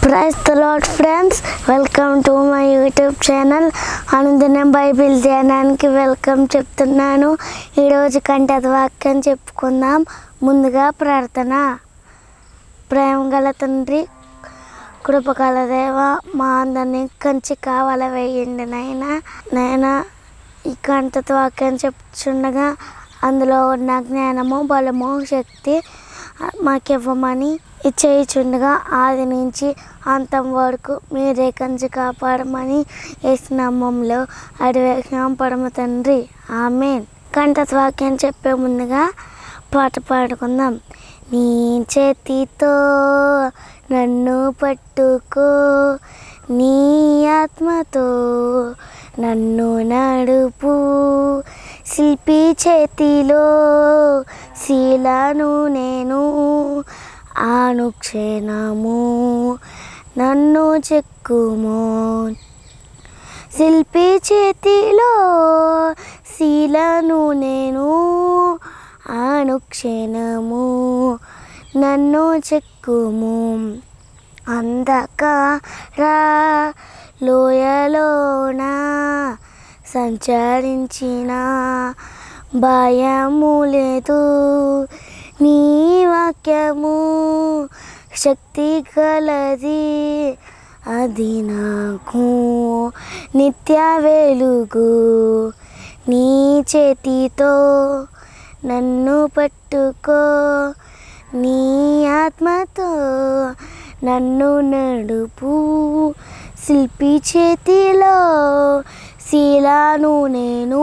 Praise the Lord friends, welcome to my YouTube channel. అనుదినం Bible ధ్యానానికి welcome చెప్తున్నాను. ఈరోజు కంటత వాక్యం చెప్పుకుందాం. ముందుగా ప్రార్థన. ప్రేమగల తండ్రి, కృపగల దేవ, మా అందరినీ కంచి కావాల వేయండి నాయనా. ఈ కంటత వాక్యం చెప్పుచుండగా అందులో ఉన్న జ్ఞానము, బలము, శక్తి మాకివ్వమని ఇచ్చేయుచుండగా ఆది నుంచి అంతం వరకు మీరే కంచి కాపాడమని యేసు నామములో అడివేక్షం పరమ తండ్రి, ఆమేన్. కంటత వాక్యం చెప్పే ముందుగా పాట పాడుకుందాం. నీ చేతితో నన్ను పట్టుకో, నీ ఆత్మతో నన్ను నడుపు, శిల్పి చేతిలో శీలను నేను, అనుక్షణము నన్ను చెక్కుము. శిల్పి చేతిలో శీలను నేను, అనుక్షణము నన్ను చెక్కుము. అంధకార లోయలోన సంచరించిన భయము లేదు, నీ వాక్యము శక్తి గలది, అది నాకు నిత్య వెలుగు. నీ చేతితో నన్ను పట్టుకో, నీ ఆత్మతో నన్ను నడుపు, శిల్పి చేతిలో శీలను నేను,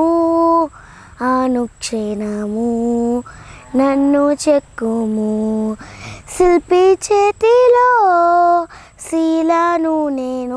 అనుక్షణము నన్ను చెక్కుము. శిల్పి చేతిలో శీలను నేను,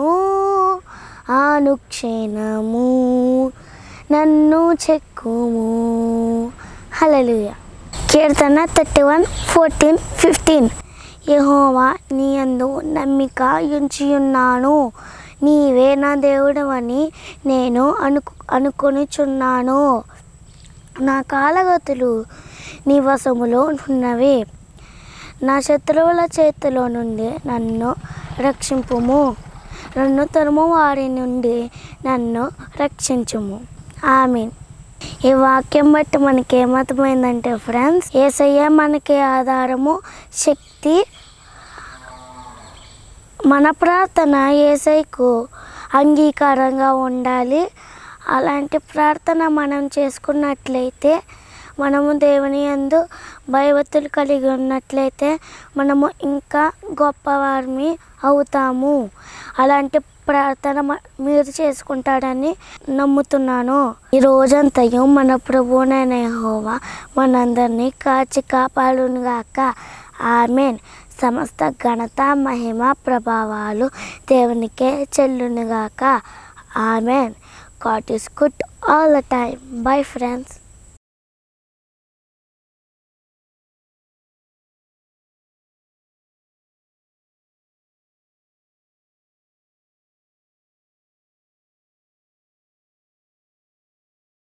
అనుక్షణము నన్ను చెక్కుము. హల్లెలూయా. కీర్తన 31:14-15. యెహోవా నీ యందు నమ్మిక ఉంచియున్నాను, నీవే నా దేవుడవని నేను అనుకొనుచున్నాను. నా కాలగతులు నీ వశములో ఉన్నవి, నా శత్రువుల చేతిలో నుండి నన్ను రక్షింపుము, నన్ను తరుము వారి నుండి నన్ను రక్షించుము. ఆమేన్. ఈ వాక్యం బట్టి మనకి ఏమర్థమైందంటే ఫ్రెండ్స్, యేసయ్య మనకి ఆధారము, శక్తి. మన ప్రార్థన యేసయ్యకు అంగీకారంగా ఉండాలి. అలాంటి ప్రార్థన మనం చేసుకున్నట్లయితే, మనము దేవుని యందు భయభక్తులు కలిగి ఉన్నట్లయితే మనము ఇంకా గొప్పవారిని అవుతాము. అలాంటి ప్రార్థన మీరు చేసుకుంటాడని నమ్ముతున్నాను. ఈ రోజంతయు మన ప్రభువైన యెహోవా మనందరినీ కాచి కాపాడునుగాక. ఆమేన్. సమస్త ఘనత, మహిమ, ప్రభావాలు దేవునికే చెల్లునుగాక. ఆమేన్. God is good all the time. Bye friends.